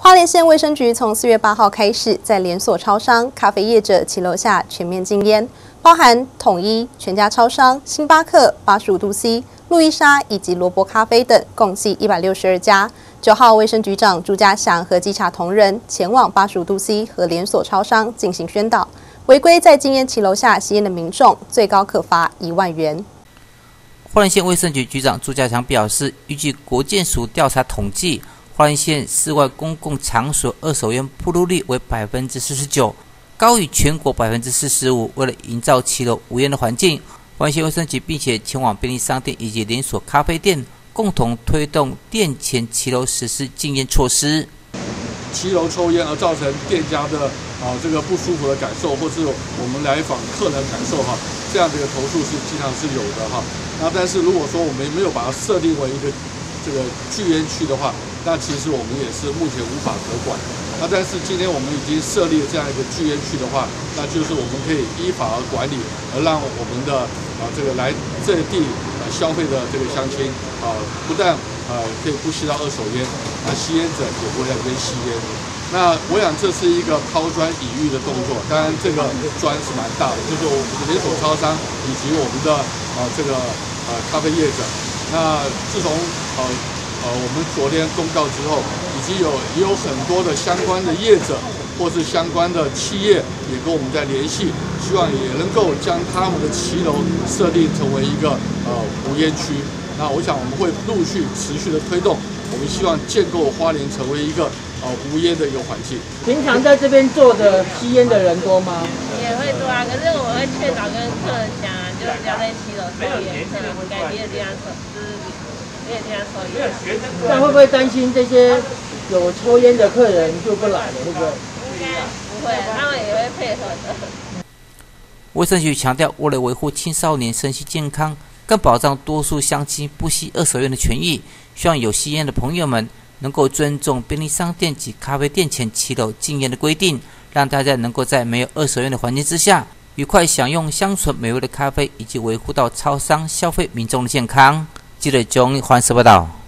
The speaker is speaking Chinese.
花莲县卫生局从4月8号开始，在连锁超商、咖啡业者骑楼下全面禁烟，包含统一、全家超商、星巴克、85度C、路易莎以及罗伯咖啡等，共计162家。9号，卫生局长朱家祥和稽查同仁前往85度C和连锁超商进行宣导，违规在禁烟骑楼下吸烟的民众，最高可罚1万元。 花莲县卫生局局长朱家祥表示，依据国健署调查统计，花莲县室外公共场所二手烟暴露率为49%，高于全国45%。为了营造骑楼无烟的环境，花莲县卫生局并且前往便利商店以及连锁咖啡店，共同推动店前骑楼实施禁烟措施。 骑楼抽烟而造成店家的这个不舒服的感受，或是我们来访客人的感受这样的一个投诉是经常是有的那但是如果说我们没有把它设定为一个这个拒烟区的话，那其实我们也是目前无法可管。但是今天我们已经设立了这样一个拒烟区的话，那就是我们可以依法而管理，而让我们的这个来这地消费的这个乡亲不但可以不吸到二手烟，吸烟者也不会在这边吸烟。那我想这是一个抛砖引玉的动作，当然这个砖是蛮大的，就是我们连锁超商以及我们的这个咖啡业者。那自从我们昨天公告之后，也有很多的相关的业者或是相关的企业也跟我们在联系，希望也能够将他们的骑楼设定成为一个无烟区。那我想我们会陆续持续的推动，我们希望建构花莲成为一个无烟的一个环境。 平常在这边做的吸烟的人多吗？ 也会多可是我会劝导跟客人讲就是不要在骑楼抽烟，可能改别的地方抽，就是别的地方抽烟。 那会不会担心这些有抽烟的客人就不来了，会不会？ 应该不会，他们也会配合的。 卫生局强调，为了维护青少年身心健康，更保障多数乡亲不吸二手烟的权益，希望有吸烟的朋友们能够尊重便利商店及咖啡店前骑楼禁烟的规定，让大家能够在没有二手烟的环境之下，愉快享用香醇美味的咖啡，以及维护到超商消费民众的健康。记者钟环视报道。